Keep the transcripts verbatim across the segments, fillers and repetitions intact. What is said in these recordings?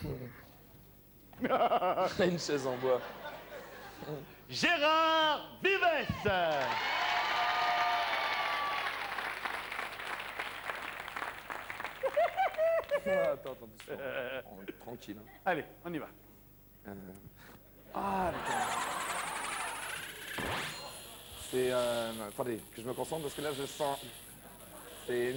Une chaise en bois. Gérard Vives. Ah, attends, attends, doucement. On- Tranquille. Hein. Allez, on y va. Euh... Ah, putain. C'est... Euh... non, attendez, que je me concentre parce que là, je sens... C'est...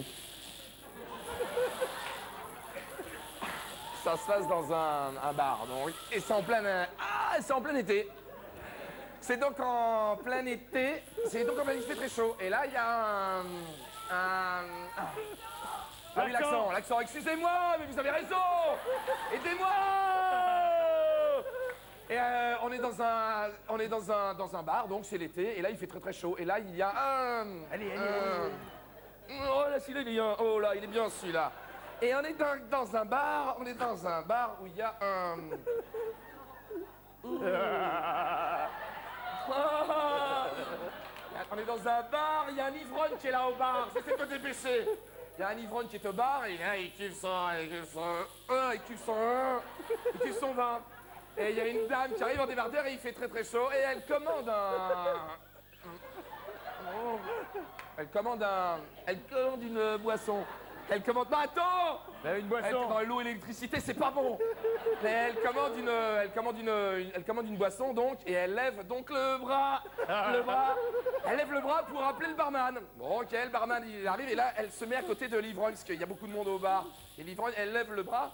Ça se passe dans un, un bar, donc. Et c'est en plein... euh, Ah, c'est en plein été. C'est donc en plein été. C'est donc en plein été, il fait très chaud. Et là, il y a un... un... Ah. Ah oui, l'accent, l'accent. Excusez-moi, mais vous avez raison. Aidez-moi. Et euh, on est dans un, on est dans un, dans un bar, donc c'est l'été. Et là, il fait très très chaud. Et là, il y a un, Allez, allez, un- oh là, celui-là, il est bien. Oh là, il est bien celui-là. Et on est dans, dans un bar, on est dans un bar où il y a un. Ah. On est dans un bar, il y a un ivrogne qui est là au bar. C'est fait te dépêcher. Il y a un ivrogne qui est au bar et là, il kiffe ça, il kiffe ça, un, il kiffe son un, il kiffe son vin. Et il y a une dame qui arrive en débardeur et il fait très très chaud et elle commande un... Oh. Elle commande un... Elle commande une boisson. Elle commande... Non, attends. Une Elle, boisson. dans l'eau et l'électricité, c'est pas bon. Mais elle commande une, elle commande une, une- elle commande une boisson donc et elle lève donc le bras, le bras. Elle lève le bras pour appeler le barman. Bon, ok, le barman il arrive et là elle se met à côté de l'ivrogne parce qu'il y a beaucoup de monde au bar. Et l'ivrogne, elle lève le bras.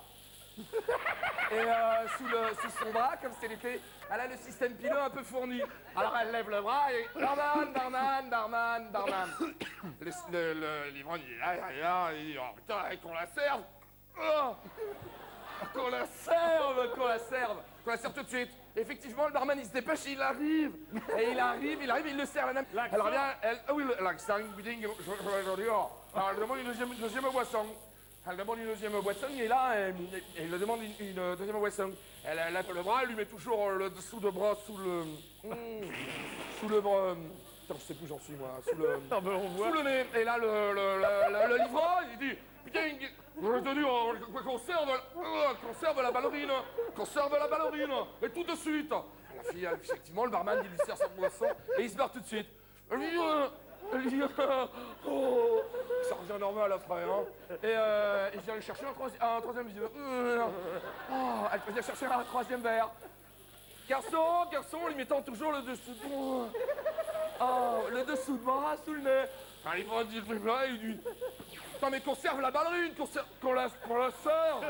Et euh, sous, le, sous son bras, comme c'était l'été, elle a le système pileux un peu fourni. Alors elle lève le bras et barman, barman, barman, barman. Le, le, le- l'ivrogne il est là, il est là, il dit oh putain, qu'on la serve. Oh, qu'on la serve, qu'on la serve, qu'on la serve tout de suite. Effectivement, le barman il se dépêche, il arrive. Et il arrive, il arrive, il le sert à la dame. L'accent. Elle revient, elle, ah oui, le- l'accent, bidding, je, je, je, je dis, oh. Alors elle demande une deuxième, deuxième boisson. Elle demande une deuxième boisson, il est là, et, et il lui demande une, une deuxième boisson. Elle, elle lève le bras, elle lui met toujours le dessous de bras sous le... mm, sous le bras... Putain, je sais plus où j'en suis, moi. Sous le... Non, mais on voit. Sous le nez. Et là, le, le, le, le, le livreur, il dit, putain, j'aurais tenu euh, qu'on serve, euh, qu'on serve la ballerine, qu'on serve la ballerine, et tout de suite. La fille, effectivement, le barman, il lui sert sa boisson, et il se barre tout de suite. Elle dit, euh, elle dit, euh, oh, ça revient normal après, hein. Et, euh, et je viens chercher un, troisi un troisième verre. Euh, oh, elle vient chercher un troisième verre. Garçon, garçon, lui mettant toujours le dessous de bras. Oh, le dessous de bras sous le nez. Ah, il prend du truc là, il dit putain, mais qu'on serve la ballerine, qu'on serve, qu'on la, qu'on la serve.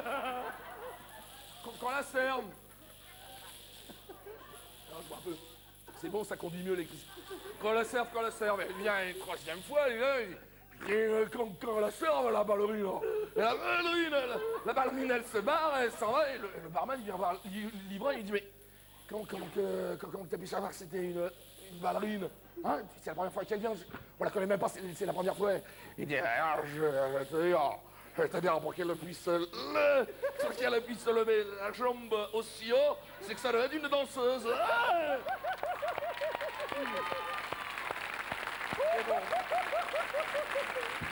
Qu'on qu'on la serve. Ah, je vois un peu. C'est bon, ça conduit mieux l'électricité. Qu'on la serve, qu'on la serve. Elle vient une troisième fois, elle est là, il- et euh, qu'on qu'on la serve, la ballerine. Et la ballerine, elle, la ballerine, elle se barre, elle s'en va, et le, le barman, il vient voir l'ivrogne, il dit mais comment, comment, que- comment, comment t'as pu savoir que c'était une, une ballerine? Hein? C'est la première fois qu'elle vient, je- on la connaît même pas, c'est c'est la première fois. Il dit, ah, je vais te dire, je vais te dire pour qu'elle puisse, le, pour qu'elle puisse lever la jambe aussi haut, c'est que ça doit être une danseuse. Ah! C'est bon.